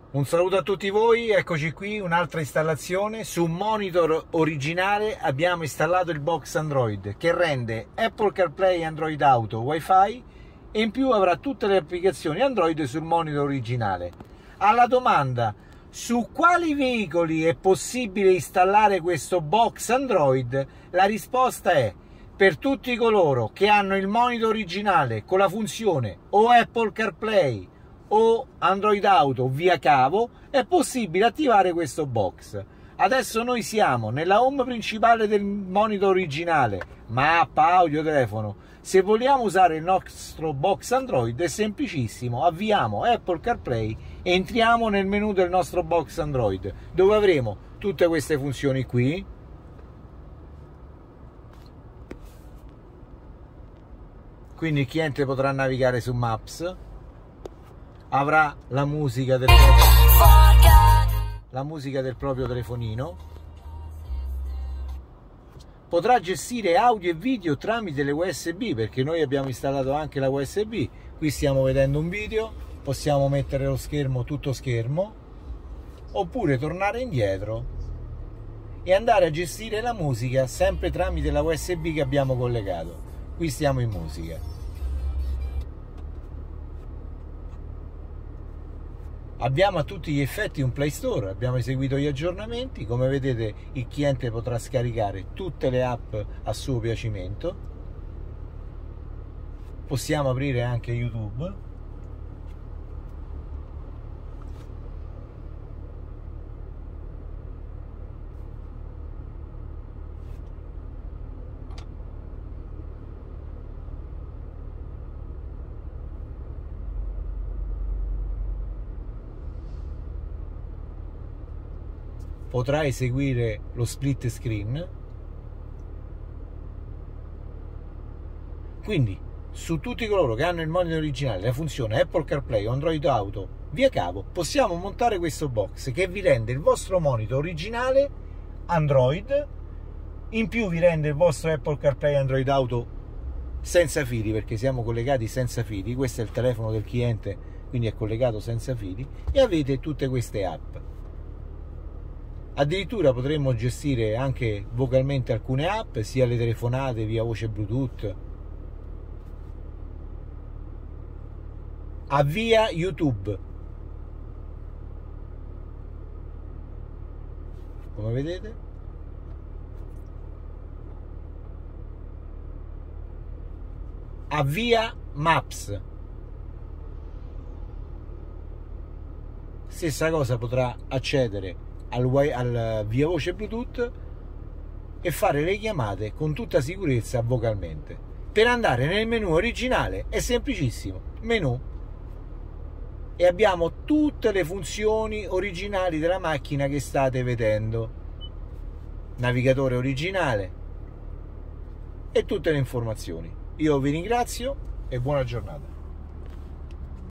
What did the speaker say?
Un saluto a tutti voi, eccoci qui, un'altra installazione. Su un monitor originale abbiamo installato il box Android che rende Apple CarPlay, Android Auto, Wi-Fi e in più avrà tutte le applicazioni Android sul monitor originale. Alla domanda su quali veicoli è possibile installare questo box Android, la risposta è: per tutti coloro che hanno il monitor originale con la funzione o Apple CarPlay o Android Auto via cavo è possibile attivare questo box. Adesso noi siamo nella home principale del monitor originale, mappa, audio, telefono. Se vogliamo usare il nostro box Android è semplicissimo: avviamo Apple CarPlay e entriamo nel menu del nostro box Android, dove avremo tutte queste funzioni qui. Quindi il cliente potrà navigare su Maps, avrà la musica del proprio telefonino, potrà gestire audio e video tramite le USB, perché noi abbiamo installato anche la USB. Qui stiamo vedendo un video, possiamo mettere lo schermo tutto schermo, oppure tornare indietro e andare a gestire la musica sempre tramite la USB che abbiamo collegato. Qui stiamo in musica. Abbiamo a tutti gli effetti un Play Store, abbiamo eseguito gli aggiornamenti. Come vedete, il cliente potrà scaricare tutte le app a suo piacimento. Possiamo aprire anche YouTube. Potrà eseguire lo split screen. Quindi su tutti coloro che hanno il monitor originale, la funzione Apple CarPlay o Android Auto via cavo, possiamo montare questo box che vi rende il vostro monitor originale Android, in più vi rende il vostro Apple CarPlay Android Auto senza fili, perché siamo collegati senza fili. Questo è il telefono del cliente, quindi è collegato senza fili, e avete tutte queste app. Addirittura potremmo gestire anche vocalmente alcune app, sia le telefonate via voce Bluetooth. Avvia YouTube. Come vedete. Avvia Maps. Stessa cosa, potrà accedere al via voce Bluetooth e fare le chiamate con tutta sicurezza vocalmente. Per andare nel menu originale è semplicissimo: menu, e abbiamo tutte le funzioni originali della macchina che state vedendo, navigatore originale e tutte le informazioni. Io vi ringrazio e buona giornata.